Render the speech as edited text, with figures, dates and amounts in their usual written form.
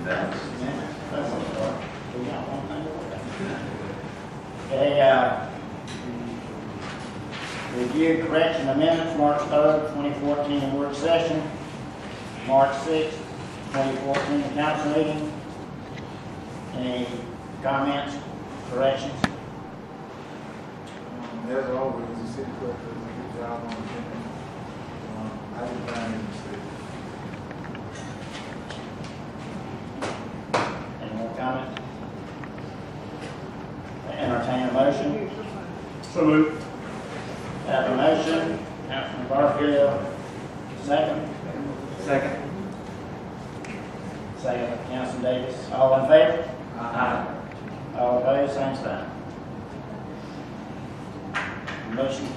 That's That's what we are. We got one thing to look at. Review correction amendments, March 3rd, 2014 work session, March 6th, 2014 council meeting. Any comments, corrections? As always, the city clerk does a good job on attending. I didn't find any mistakes. Any more comments? Entertain a motion. so moved. Have a motion, Councilman Barfield, second. Second. Second, Councilman Davis. All in favor? Aye. All opposed, same sign. Motion